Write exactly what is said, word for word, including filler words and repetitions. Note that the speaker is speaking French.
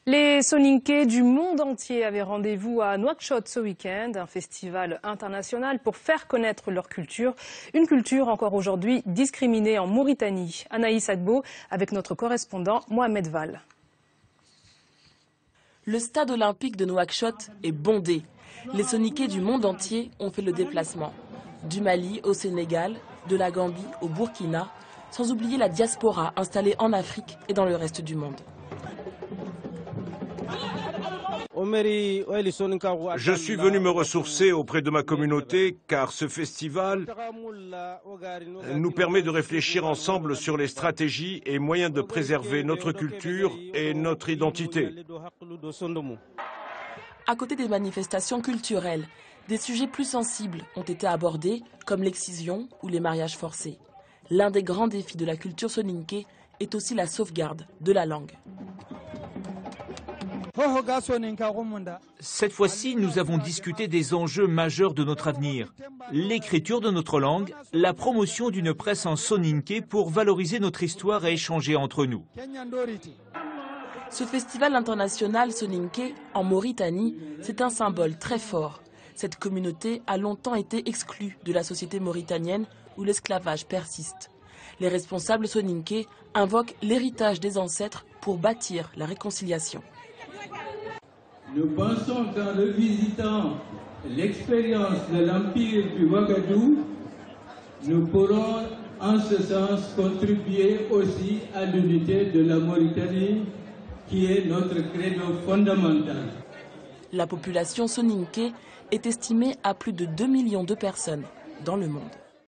Les Soninké du monde entier avaient rendez-vous à Nouakchott ce week-end, un festival international pour faire connaître leur culture. Une culture encore aujourd'hui discriminée en Mauritanie. Anaïs Agbo avec notre correspondant Mohamed Val. Le stade olympique de Nouakchott est bondé. Les Soninké du monde entier ont fait le déplacement. Du Mali au Sénégal, de la Gambie au Burkina, sans oublier la diaspora installée en Afrique et dans le reste du monde. Je suis venu me ressourcer auprès de ma communauté car ce festival nous permet de réfléchir ensemble sur les stratégies et moyens de préserver notre culture et notre identité. À côté des manifestations culturelles, des sujets plus sensibles ont été abordés comme l'excision ou les mariages forcés. L'un des grands défis de la culture soninké est aussi la sauvegarde de la langue. Cette fois-ci, nous avons discuté des enjeux majeurs de notre avenir. L'écriture de notre langue, la promotion d'une presse en soninké pour valoriser notre histoire et échanger entre nous. Ce festival international soninké en Mauritanie, c'est un symbole très fort. Cette communauté a longtemps été exclue de la société mauritanienne où l'esclavage persiste. Les responsables soninké invoquent l'héritage des ancêtres pour bâtir la réconciliation. Nous pensons qu'en revisitant l'expérience de l'Empire du Ouagadougou, nous pourrons en ce sens contribuer aussi à l'unité de la Mauritanie, qui est notre credo fondamental. La population soninké est estimée à plus de deux millions de personnes dans le monde.